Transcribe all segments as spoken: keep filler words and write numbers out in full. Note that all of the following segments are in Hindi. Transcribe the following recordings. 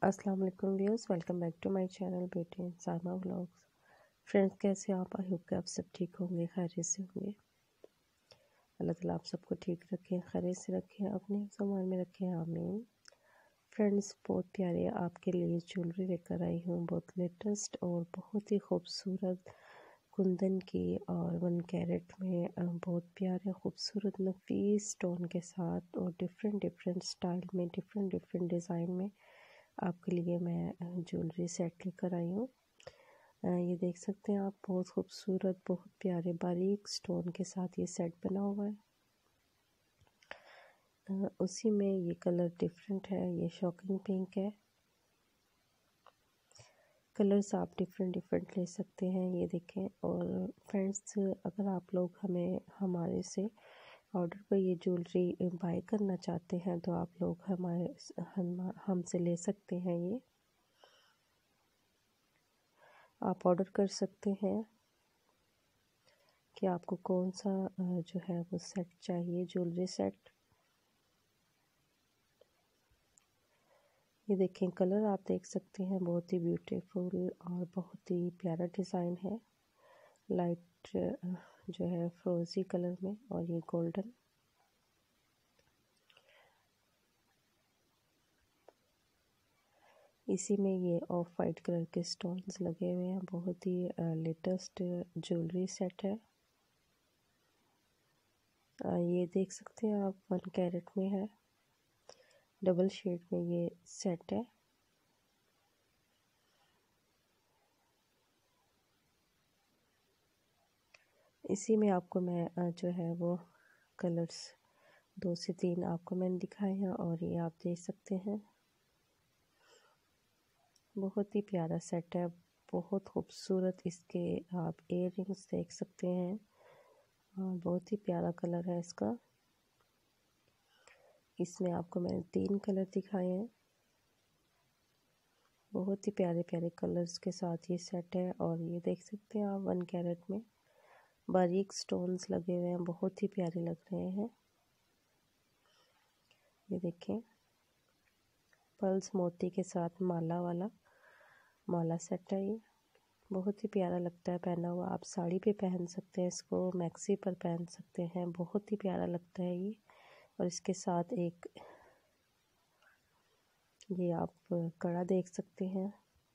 अस्सलाम वालेकुम viewers, welcome back to my channel beauty and Sama vlogs. Friends, कैसे आप? आई होप कि आप सब ठीक होंगे, खैरियत से होंगे। अल्लाह ताला आप सबको ठीक रखें, खैरियत से रखें, अपने सामान में रखें, आमीन। फ्रेंड्स, बहुत प्यारे आपके लिए ज्वेलरी लेकर आई हूँ, बहुत लेटेस्ट और बहुत ही खूबसूरत कुंदन की और वन कैरेट में बहुत प्यारे खूबसूरत नफीस स्टोन के साथ और डिफरेंट डिफरेंट स्टाइल में, डिफरेंट डिफरेंट डिज़ाइन में आपके लिए मैं ज्वेलरी सेट लेकर आई हूँ। ये देख सकते हैं आप, बहुत खूबसूरत, बहुत प्यारे बारीक स्टोन के साथ ये सेट बना हुआ है। उसी में ये कलर डिफरेंट है, ये शॉकिंग पिंक है। कलर्स आप डिफरेंट डिफरेंट ले सकते हैं, ये देखें। और फ्रेंड्स, अगर आप लोग हमें हमारे से ऑर्डर पर ये ज्वेलरी बाय करना चाहते हैं तो आप लोग हमारे हम हमसे ले सकते हैं। ये आप ऑर्डर कर सकते हैं कि आपको कौन सा जो है वो सेट चाहिए, ज्वेलरी सेट। ये देखें, कलर आप देख सकते हैं, बहुत ही ब्यूटीफुल और बहुत ही प्यारा डिज़ाइन है। लाइट जो है फ्रोजी कलर में और ये गोल्डन। इसी में ये ऑफ वाइट कलर के स्टोन्स लगे हुए हैं। बहुत ही लेटेस्ट ज्वेलरी सेट है। ये देख सकते हैं आप, वन कैरेट में है, डबल शेड में ये सेट है। इसी में आपको मैं जो है वो कलर्स दो से तीन आपको मैंने दिखाए हैं और ये आप देख सकते हैं, बहुत ही प्यारा सेट है, बहुत खूबसूरत। इसके आप इयर रिंग्स देख सकते हैं, बहुत ही प्यारा कलर है इसका। इसमें आपको मैंने तीन कलर दिखाए हैं, बहुत ही प्यारे प्यारे कलर्स के साथ ये सेट है। और ये देख सकते हैं आप, वन कैरेट में बारीक स्टोन्स लगे हुए हैं, बहुत ही प्यारे लग रहे हैं। ये देखें, पर्ल्स मोती के साथ माला वाला माला सेट है। ये बहुत ही प्यारा लगता है पहना हुआ। आप साड़ी पे पहन सकते हैं इसको, मैक्सी पर पहन सकते हैं, बहुत ही प्यारा लगता है ये। और इसके साथ एक ये आप कड़ा देख सकते हैं,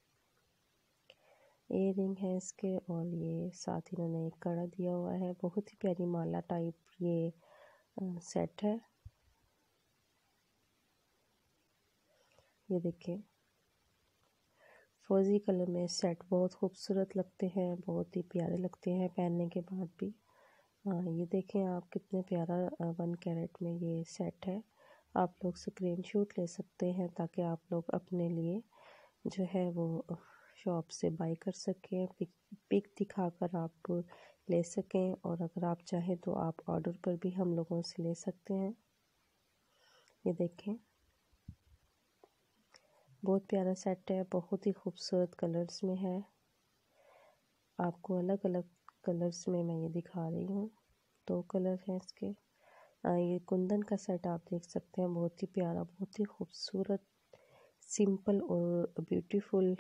इयर रिंग है इसके, और ये साथ इन्होंने एक कड़ा दिया हुआ है। बहुत ही प्यारी माला टाइप ये सेट है। ये देखिए, फौजी कलर में सेट बहुत खूबसूरत लगते हैं, बहुत ही प्यारे लगते हैं पहनने के बाद भी। हाँ, ये देखें आप, कितने प्यारा वन कैरेट में ये सेट है। आप लोग स्क्रीनशॉट ले सकते हैं ताकि आप लोग अपने लिए जो है वो शॉप से बाय कर सकें, पिक पिक दिखाकर आप ले सकें। और अगर आप चाहें तो आप ऑर्डर पर भी हम लोगों से ले सकते हैं। ये देखें, बहुत प्यारा सेट है, बहुत ही खूबसूरत कलर्स में है। आपको अलग अलग कलर्स में मैं ये दिखा रही हूँ, दो कलर हैं इसके। आ, ये कुंदन का सेट आप देख सकते हैं, बहुत ही प्यारा, बहुत ही खूबसूरत, सिंपल और ब्यूटीफुल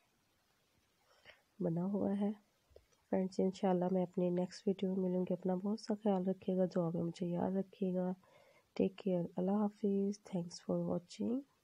बना हुआ है। फ्रेंड्स, इंशाल्लाह मैं अपनी नेक्स्ट वीडियो में मिलूँगी। अपना बहुत सा ख्याल रखिएगा, दुआ में मुझे याद रखिएगा। टेक केयर, अल्लाह हाफिज़, थैंक्स फॉर वॉचिंग।